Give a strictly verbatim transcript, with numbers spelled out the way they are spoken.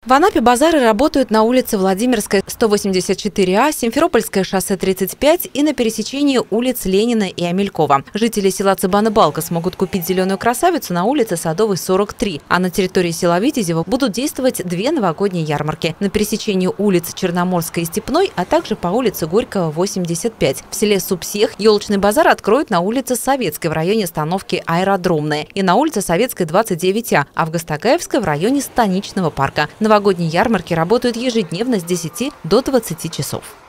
В Анапе базары работают на улице Владимирская, сто восемьдесят четыре А, Симферопольское шоссе тридцать пять и на пересечении улиц Ленина и Амелькова. Жители села Цыбаны-Балка смогут купить зеленую красавицу на улице Садовой, сорок три. А на территории села Витязево будут действовать две новогодние ярмарки. На пересечении улиц Черноморской и Степной, а также по улице Горького, восемьдесят пять. В селе Супсех елочный базар откроют на улице Советской в районе остановки Аэродромная и на улице Советской, двадцать девять А, а в Гастогайевской в районе Станичного парка. Новогодние ярмарки работают ежедневно с десяти до двадцати часов.